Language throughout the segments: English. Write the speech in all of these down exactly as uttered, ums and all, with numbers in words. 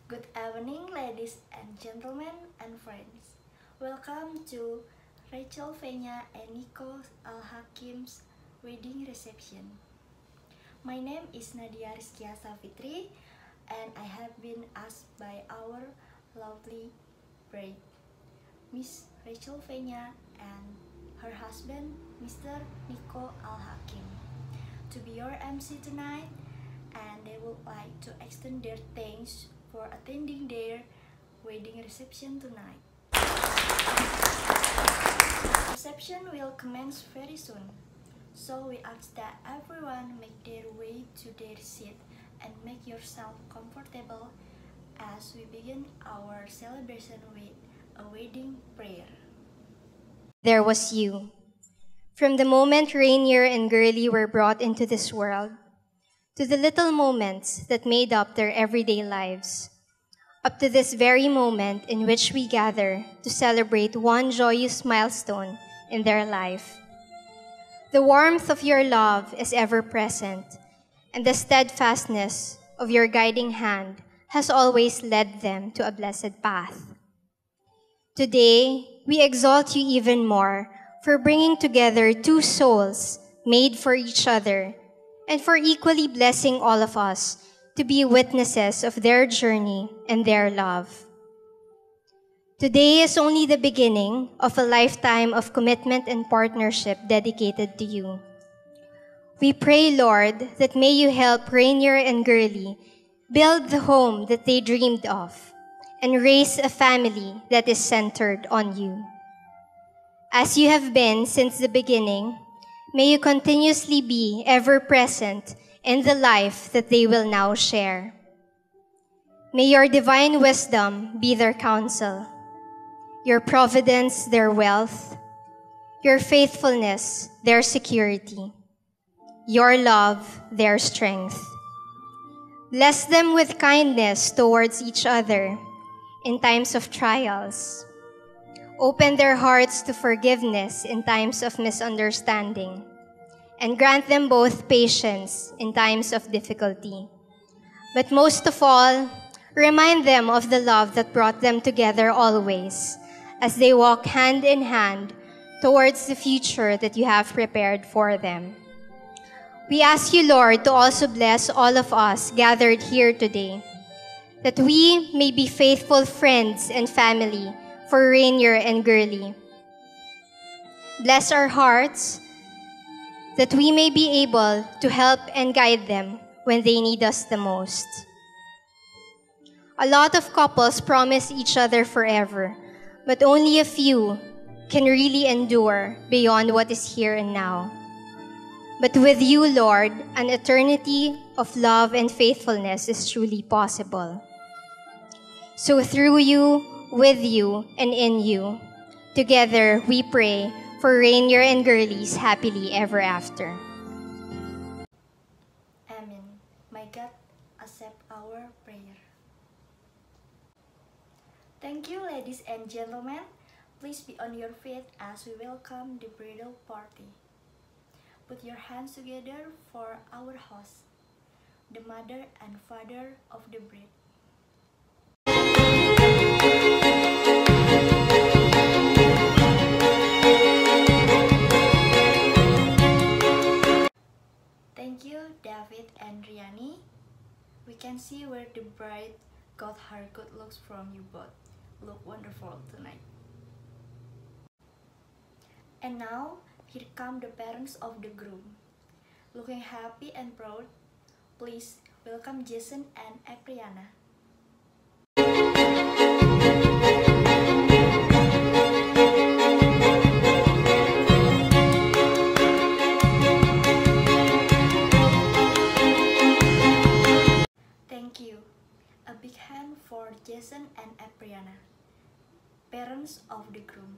Good evening, ladies and gentlemen and friends. Welcome to Rachel Fenya and Nico Al-Hakim's wedding reception. My name is Nadia Rizkia Savitri, and I have been asked by our lovely bride, Miss Rachel Fenya and her husband, Mister Nico Al-Hakim, to be your M C tonight, and they would like to extend their thanks for attending their wedding reception tonight. Reception will commence very soon, so we ask that everyone make their way to their seat and make yourself comfortable as we begin our celebration with a wedding prayer. There was you. From the moment Rainier and Girly were brought into this world, to the little moments that made up their everyday lives, up to this very moment in which we gather to celebrate one joyous milestone in their life. The warmth of your love is ever present, and the steadfastness of your guiding hand has always led them to a blessed path. Today, we exalt you even more for bringing together two souls made for each other, and for equally blessing all of us to be witnesses of their journey and their love. Today is only the beginning of a lifetime of commitment and partnership dedicated to you. We pray, Lord, that may you help Rainier and Girly build the home that they dreamed of and raise a family that is centered on you. As you have been since the beginning, may you continuously be ever present in the life that they will now share. May your divine wisdom be their counsel, your providence their wealth, your faithfulness their security, your love their strength. Bless them with kindness towards each other in times of trials. Open their hearts to forgiveness in times of misunderstanding, and grant them both patience in times of difficulty. But most of all, remind them of the love that brought them together always, as they walk hand in hand towards the future that you have prepared for them. We ask you, Lord, to also bless all of us gathered here today, that we may be faithful friends and family for Rainier and Girly. Bless our hearts, that we may be able to help and guide them when they need us the most. A lot of couples promise each other forever, but only a few can really endure beyond what is here and now. But with you, Lord, an eternity of love and faithfulness is truly possible. So through you, with you, and in you, together we pray for Rainier and Girly's happily ever after. Amen. May God accept our prayer. Thank you, ladies and gentlemen. Please be on your feet as we welcome the bridal party. Put your hands together for our host, the mother and father of the bride. Thank you, David and Riani. We can see where the bride got her good looks from you both. Look wonderful tonight. And now, here come the parents of the groom. Looking happy and proud, please welcome Jason and Apriana. Thank you. A big hand for Jason and Apriana, parents of the groom.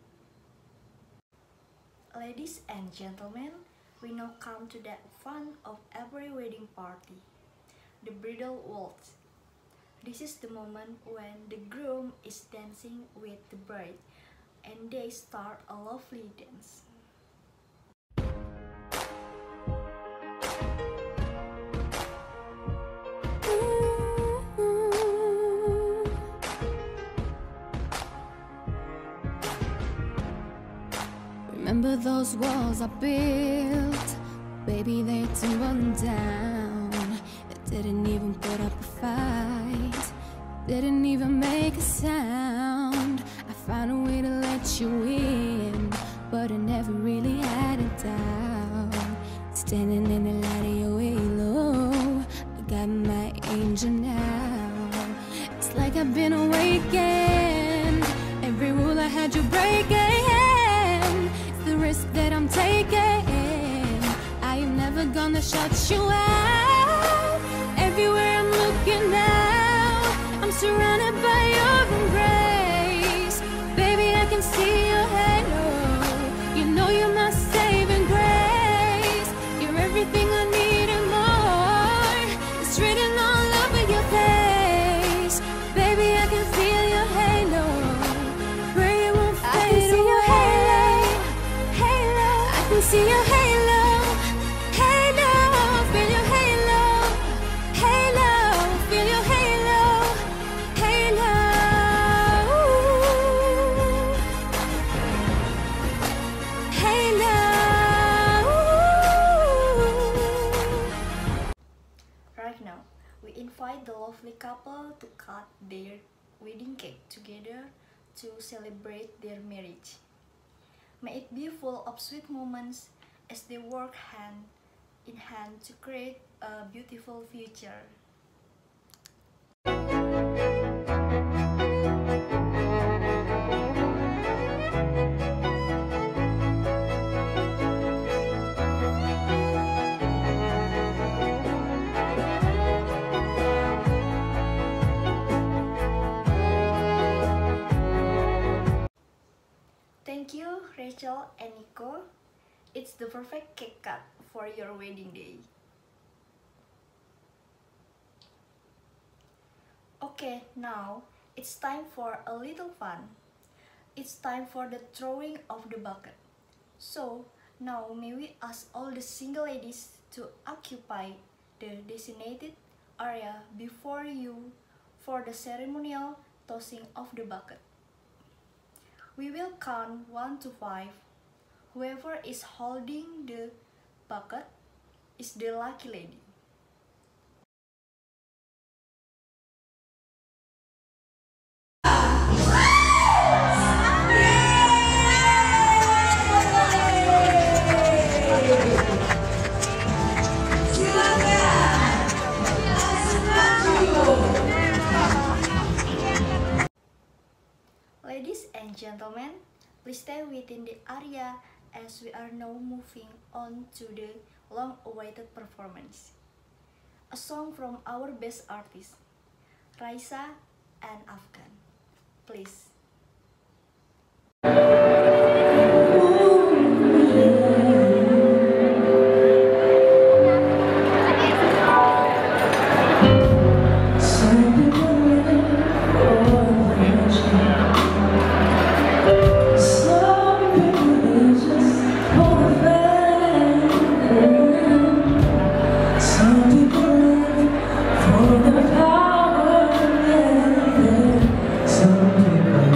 Ladies and gentlemen, we now come to that fun of every wedding party, the bridal waltz. This is the moment when the groom is dancing with the bride, and they start a lovely dance. Remember those walls I built? Baby, they tumbled down. It didn't even put up a fight, didn't even make a sound. I found a way to let you in, but I never really had a doubt. Standing in the light of your halo, I got my angel now. It's like I've been awakened. Every rule I had you breaking, it's the risk that I'm taking. I am never gonna shut you out. Everywhere I'm looking now, I'm surrounded by your embrace. Baby, I can see your halo. You know you're my saving grace. You're everything I need and more. It's written all over your face. Baby, I can feel your halo. Pray it won't fade I can see away. Your halo. Halo. I can see your halo. Halo. Feel your halo. Halo. Feel your halo. Halo. Halo. Right now, we invite the lovely couple to cut their wedding cake together to celebrate their marriage. May it be full of sweet moments as they work hand in hand to create a beautiful future. Thank you, Rachel and Nico. It's the perfect cake cut for your wedding day. Okay, now it's time for a little fun. It's time for the throwing of the bucket. So, now may we ask all the single ladies to occupy the designated area before you for the ceremonial tossing of the bucket. We will count one to five. Whoever is holding the bucket is the lucky lady. Ladies and gentlemen, please stay within the area as we are now moving on to the long-awaited performance. A song from our best artists, Raisa and Afghan. Please. Some people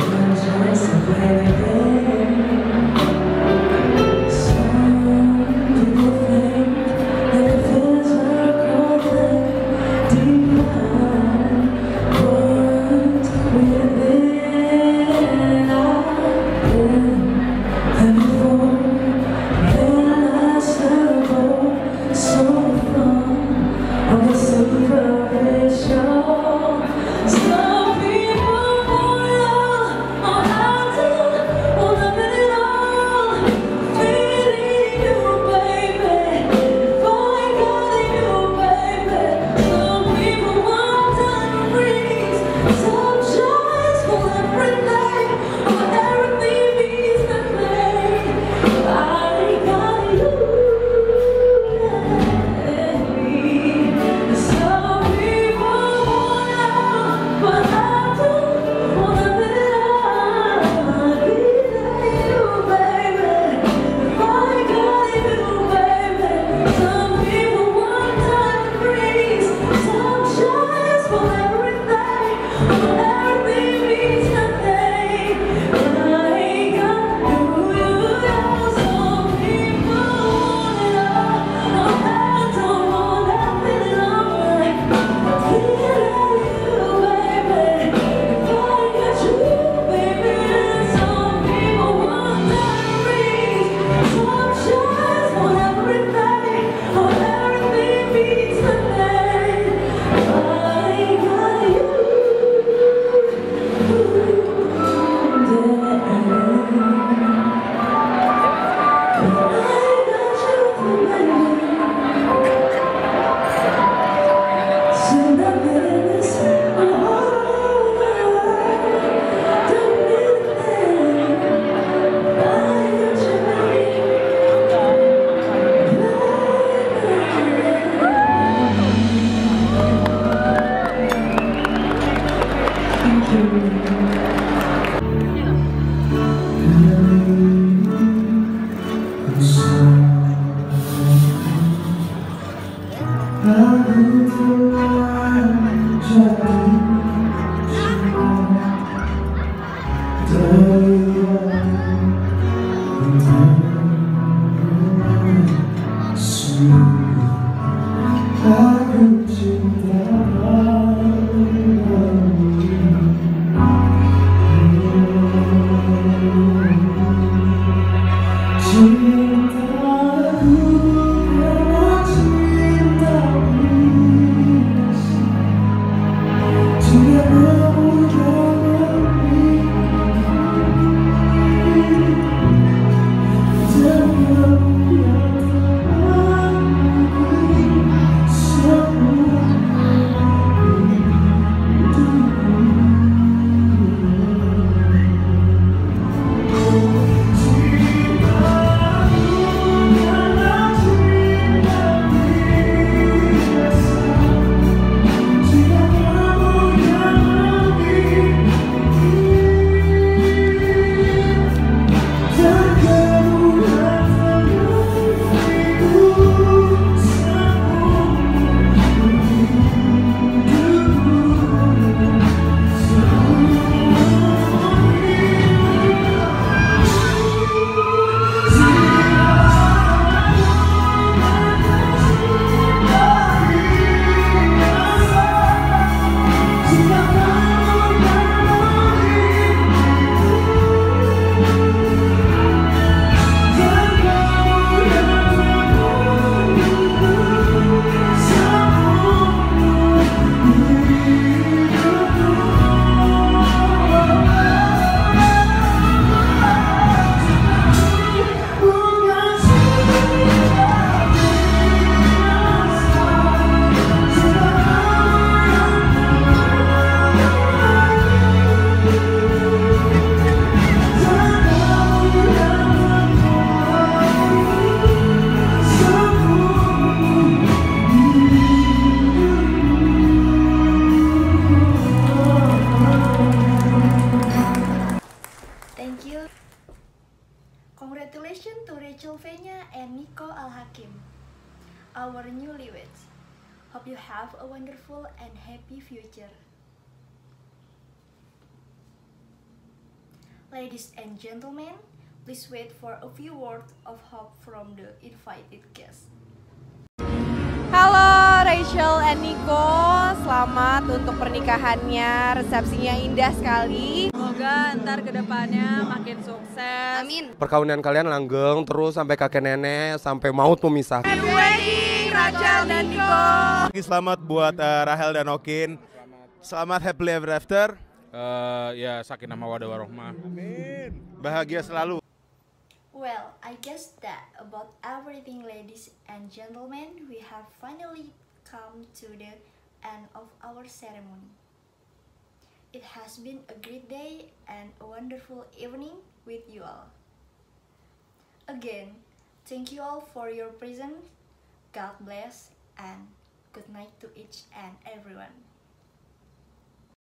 Congratulations to Rachel Fenya and Nico Al-Hakim, our newlyweds. Hope you have a wonderful and happy future. Ladies and gentlemen, please wait for a few words of hope from the invited guests. Halo Rachel and Nico, selamat untuk pernikahannya, resepsinya indah sekali. Semoga ntar kedepannya makin sukses. Amin. Perkawinan kalian langgeng terus sampai kakek nenek, sampai maut memisahkan. Happy wedding Rachel dan Nico. Selamat buat uh, Rahel dan Okin. Selamat happily ever after. Uh, ya sakinah mawaddah warohmah. Amin. Bahagia selalu. Well, I guess that about everything, ladies and gentlemen, we have finally come to the end of our ceremony. It has been a great day and a wonderful evening with you all. Again, thank you all for your presence. God bless and good night to each and everyone.